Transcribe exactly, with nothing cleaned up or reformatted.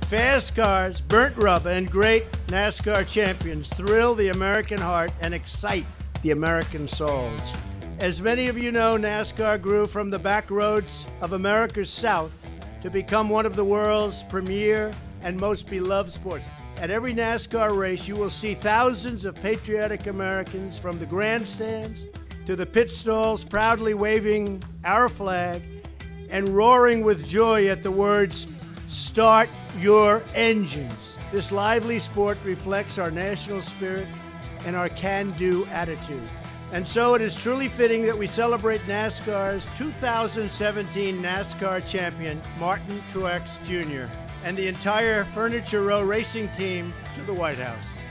Fast cars, burnt rubber, and great NASCAR champions thrill the American heart and excite the American souls. As many of you know, NASCAR grew from the back roads of America's South to become one of the world's premier and most beloved sports. At every NASCAR race, you will see thousands of patriotic Americans from the grandstands to the pit stalls proudly waving our flag and roaring with joy at the words, "Start your engines." This lively sport reflects our national spirit and our can-do attitude. And so it is truly fitting that we celebrate NASCAR's two thousand seventeen NASCAR champion, Martin Truex Junior, and the entire Furniture Row racing team to the White House.